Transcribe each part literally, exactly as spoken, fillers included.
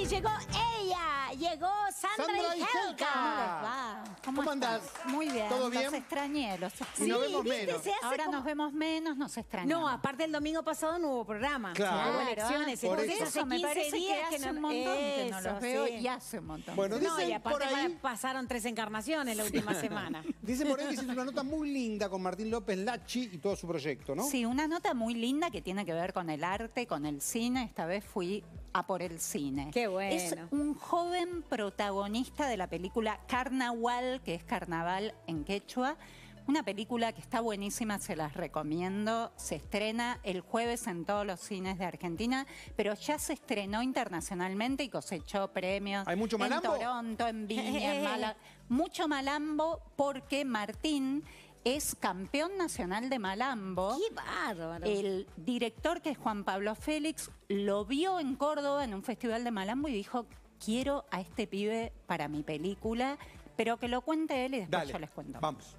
llegó ella, llegó Sandra, Sandra y y Helga. Helga. ¿Cómo les va? ¿Cómo, ¿Cómo andás? Muy bien, ¿Todo bien? los extrañé, los extrañé. Y nos Sí, vemos ¿viste? menos. Se hace Ahora como- nos vemos menos, nos extrañamos. No, aparte el domingo pasado no hubo programa. Claro. Hubo elecciones. Por entonces eso. hace me quince parece días que hace no- un montón que no Eso, los veo sí. y hace un montón. Bueno, No, y dicen aparte por ahí, pasaron tres encarnaciones la última semana. dicen por ahí que hiciste una nota muy linda con Martín López Lachi y todo su proyecto, ¿no? Sí, una nota muy linda que tiene que ver con el arte, con el cine. Esta vez fui a por el cine. Qué bueno. Es un joven protagonista de la película Carnaval, que es carnaval en quechua. Una película que está buenísima, se las recomiendo. Se estrena el jueves en todos los cines de Argentina, pero ya se estrenó internacionalmente y cosechó premios. ¿Hay mucho malambo? En Toronto, en Viña, en Málaga. Mucho malambo porque Martín es campeón nacional de malambo. ¡Qué bárbaro! El director, que es Juan Pablo Félix, lo vio en Córdoba en un festival de malambo y dijo: quiero a este pibe para mi película, pero que lo cuente él y después Dale, yo les cuento. vamos.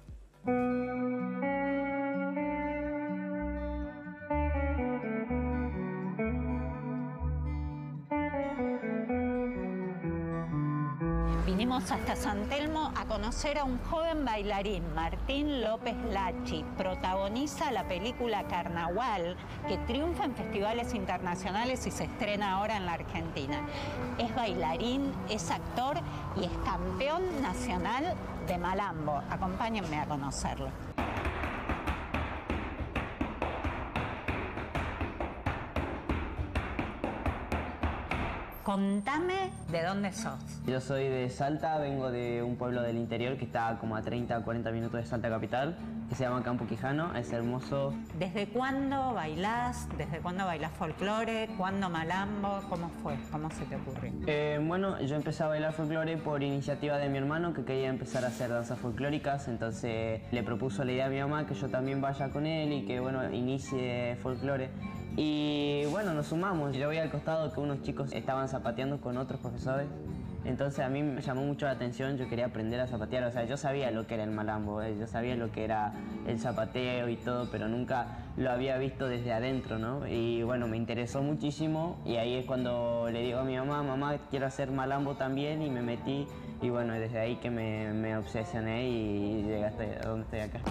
Vinimos hasta San Telmo a conocer a un joven bailarín, Martín López Lachi. Protagoniza la película Carnaval, que triunfa en festivales internacionales y se estrena ahora en la Argentina. Es bailarín, es actor y es campeón nacional de malambo. Acompáñenme a conocerlo. Contame de dónde sos. Yo soy de Salta, vengo de un pueblo del interior que está como a treinta o cuarenta minutos de Salta capital, que se llama Campo Quijano, es hermoso. ¿Desde cuándo bailás? ¿Desde cuándo bailás folclore? ¿Cuándo malambo? ¿Cómo fue? ¿Cómo se te ocurrió? Eh, bueno, yo empecé a bailar folclore por iniciativa de mi hermano, que quería empezar a hacer danzas folclóricas, entonces le propuso la idea a mi mamá que yo también vaya con él y que, bueno, inicie folclore. Y bueno, nos sumamos. Yo veía al costado que unos chicos estaban zapateando con otros profesores. Entonces a mí me llamó mucho la atención, yo quería aprender a zapatear. O sea, yo sabía lo que era el malambo, eh, yo sabía lo que era el zapateo y todo, pero nunca lo había visto desde adentro, ¿no? Y bueno, me interesó muchísimo y ahí es cuando le digo a mi mamá: mamá, quiero hacer malambo también, y me metí. Y bueno, desde ahí que me, me obsesioné y llegué hasta donde estoy acá.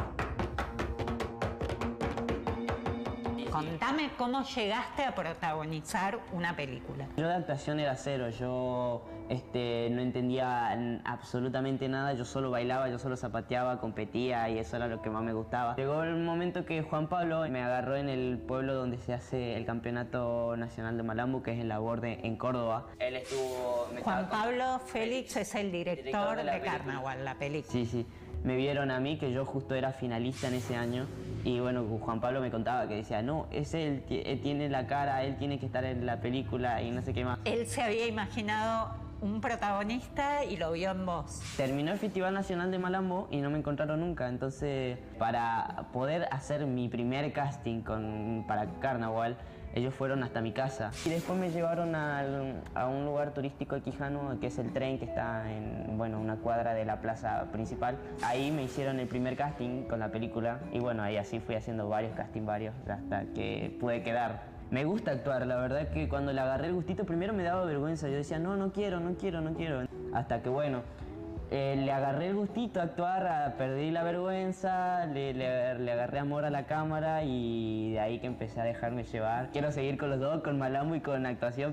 Contame cómo llegaste a protagonizar una película. Yo de actuación era cero, yo este, no entendía absolutamente nada, yo solo bailaba, yo solo zapateaba, competía y eso era lo que más me gustaba. Llegó el momento que Juan Pablo me agarró en el pueblo donde se hace el Campeonato Nacional de Malambo, que es en La Borde, en Córdoba. Él estuvo... me Juan estaba- Pablo Félix es el director, director de de, la película. Carnaval, la película. Sí, sí. Me vieron a mí, que yo justo era finalista en ese año, y bueno, Juan Pablo me contaba que decía: no, es él, él tiene la cara, él tiene que estar en la película y no sé qué más. Él se había imaginado un protagonista y lo vio en vos. Terminó el Festival Nacional de Malambo y no me encontraron nunca, entonces para poder hacer mi primer casting con, para Carnaval, ellos fueron hasta mi casa y después me llevaron al, a un lugar turístico de Quijano, que es el tren, que está en, bueno, una cuadra de la plaza principal. Ahí me hicieron el primer casting con la película y bueno, ahí así fui haciendo varios castings, varios, hasta que pude quedar. Me gusta actuar, la verdad que cuando le agarré el gustito primero me daba vergüenza, yo decía: no, no quiero, no quiero, no quiero. Hasta que bueno, Eh, le agarré el gustito a actuar, a, perdí la vergüenza, le, le, le agarré amor a la cámara y de ahí que empecé a dejarme llevar. Quiero seguir con los dos, con malambo y con actuación.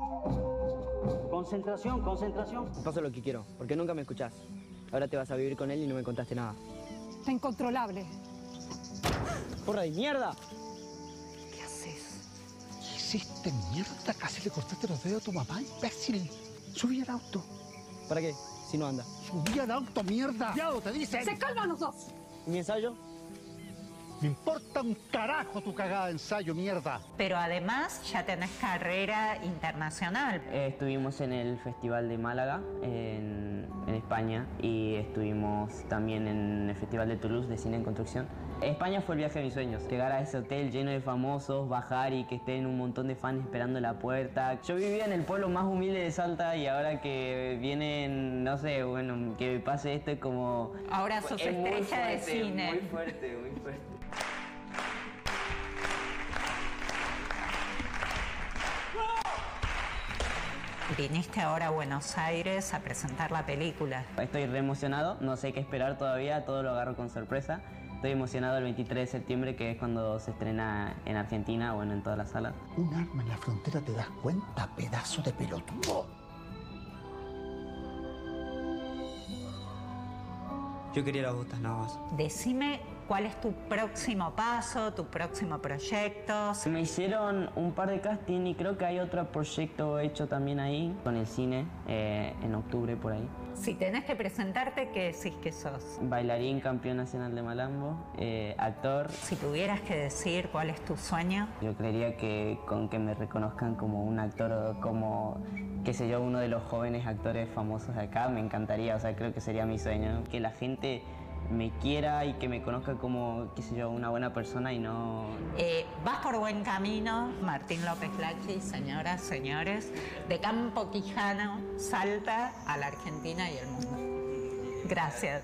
Concentración, concentración. Pasa lo que quiero, porque nunca me escuchás. Ahora te vas a vivir con él y no me contaste nada. Está incontrolable. ¡Porra de mierda! ¿Qué haces? ¿Qué hiciste, mierda? Casi le cortaste los dedos a tu mamá, imbécil. Subí al auto. ¿Para qué? Si no anda. Subí al auto, mierda. Ya, te dicen. ¡Se calman los dos! ¿Y mi ensayo? Me importa un carajo tu cagada de ensayo, mierda. Pero además ya tenés carrera internacional. Eh, estuvimos en el Festival de Málaga, en, en España, y estuvimos también en el Festival de Toulouse de Cine en Construcción. España fue el viaje de mis sueños, llegar a ese hotel lleno de famosos, bajar y que estén un montón de fans esperando en la puerta. Yo vivía en el pueblo más humilde de Salta y ahora que vienen, no sé, bueno, que me pase esto es como... Ahora sos es muy estrella de fuerte, cine. Muy fuerte, muy fuerte. Viniste ahora a Buenos Aires a presentar la película. Estoy re emocionado, no sé qué esperar todavía, todo lo agarro con sorpresa. Estoy emocionado el veintitrés de septiembre, que es cuando se estrena en Argentina, bueno, en todas las salas. Un arma en la frontera, ¿te das cuenta, pedazo de pelotudo? Yo quería las botas nada más. Decime cuál es tu próximo paso, tu próximo proyecto. Me hicieron un par de casting y creo que hay otro proyecto hecho también ahí, con el cine, eh, en octubre por ahí. Si tenés que presentarte, ¿qué decís que sos? Bailarín, campeón nacional de malambo, eh, actor. Si tuvieras que decir cuál es tu sueño. Yo creería que con que me reconozcan como un actor o como, qué sé yo, uno de los jóvenes actores famosos de acá, me encantaría, o sea, creo que sería mi sueño. Que la gente me quiera y que me conozca como, qué sé yo, una buena persona y no... Eh, vas por buen camino, Martín López Lacchi, señoras, señores, de Campo Quijano, Salta a la Argentina y el mundo. Gracias.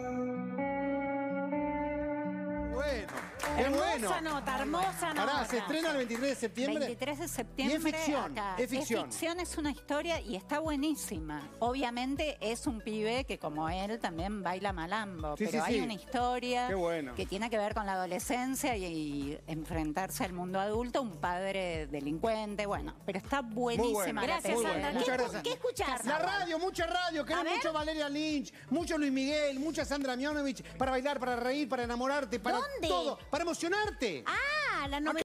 Bueno, qué Hermosa bueno. nota, hermosa nota. Pará, se estrena el veintitrés de septiembre. veintitrés de septiembre. Y es ficción, acá. es ficción. Es ficción, es una historia y está buenísima. Obviamente es un pibe que, como él, también baila malambo. Sí, pero sí, hay sí. una historia Qué bueno. que tiene que ver con la adolescencia y, y enfrentarse al mundo adulto, un padre delincuente. Bueno, pero está buenísima. Muy bueno. la Gracias, Muy película. bueno, Sandra. muchas ¿Qué, gracias. ¿Qué escuchás? La radio, mucha radio, querés A ver. mucho Valeria Lynch, mucho Luis Miguel, mucha Sandra Mianovich, para bailar, para reír, para enamorarte, para ¿Dónde? todo, para emocionarte. Ah, la novela.